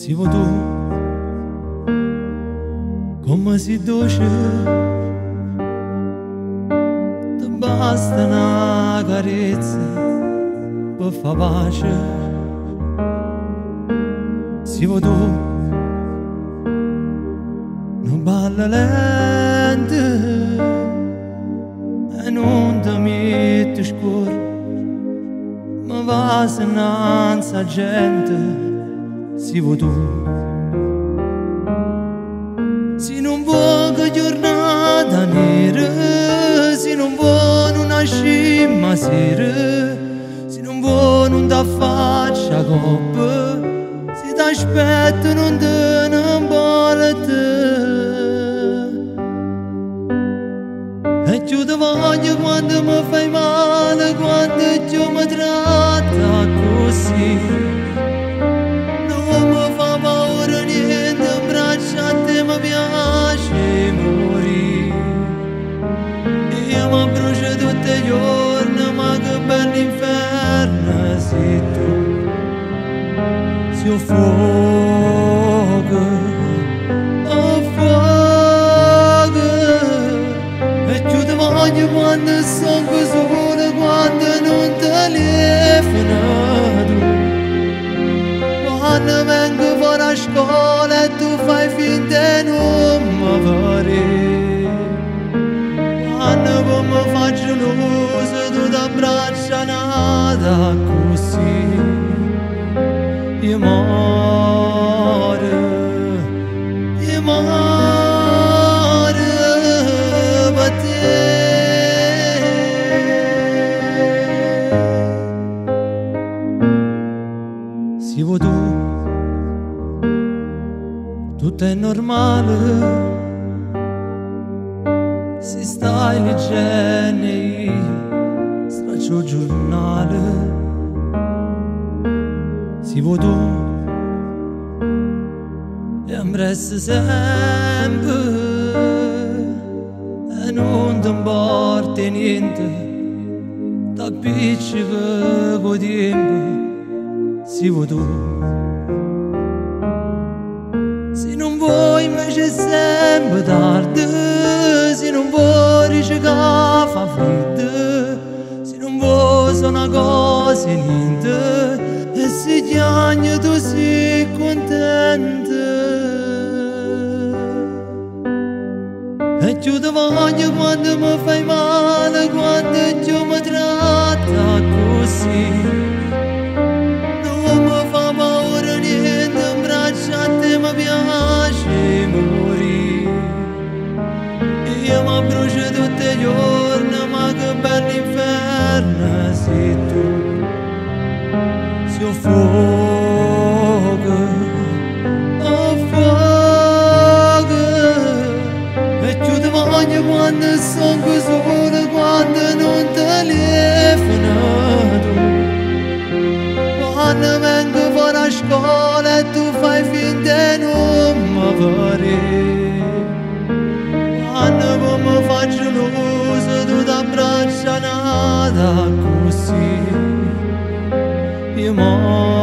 Se vou tu come si dolce, ti basta una carezza per far pace. Se vou tu non balla lente e non ti metti scuro, ma va innanzi a gente. Se vou tu, se non vuoi che giornata nera, se non vuoi una scimma sera, se non vuoi non ti faccia coppa, se ti aspetto non te ne vuole te. E io ti voglio quando mi fai male, quando io mi tratta così. Mi piace morire, io mi brucio tutti i giorni, ma che bell'inferno sei tu. Se ho fuoco, e io ti voglio quando sono solo, quando non telefono tu, quando vengo fuori a scuola e tu fai finta non mi vedere, quando mi faccio l'uso tu ti abbraccia nata così, io muore per te. Se vuoi tu tutto è normale, se stai leggendo io straccio il giornale. Se vuoi tu e ambresti sempre e non ti importa niente, t'appiccica con tempo. Se vuoi tu, se non vuoi invece è sempre tardi, se non vuoi dici che fa freddo, se non vuoi sono una cosa e niente, e se chiagni tu sei contenta. E io ti voglio quando mi fai male, quando io mi tratta così. Mi piace morire, io mi brucio tutti i giorni, ma che bell'inferno sei tu. Se ho fuoco, e io ti voglio quando sono solo, quando non telefono tu, quando vengo fuori a scuola e tu fai finta non mi vedere, quando mi faccio l'uso tu ti abbraccia nata così, io muoio.